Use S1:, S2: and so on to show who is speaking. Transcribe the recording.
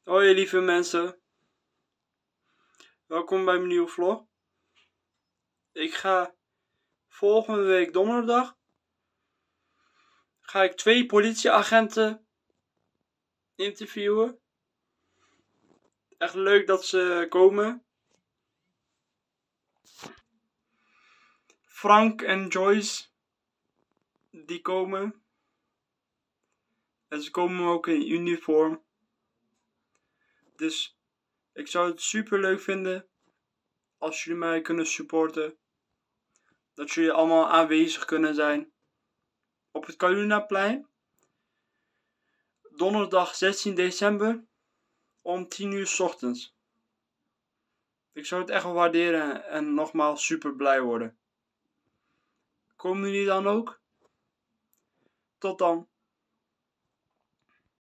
S1: Hoi lieve mensen, welkom bij mijn nieuwe vlog. Ik ga volgende week donderdag 2 politieagenten interviewen. Echt leuk dat ze komen. Frank en Joyce, die komen. En ze komen ook in uniform. Dus ik zou het super leuk vinden als jullie mij kunnen supporten. Dat jullie allemaal aanwezig kunnen zijn op het Carunaplein. Donderdag 16 december om 10 uur 's ochtends. Ik zou het echt wel waarderen en nogmaals super blij worden. Komen jullie dan ook? Tot dan.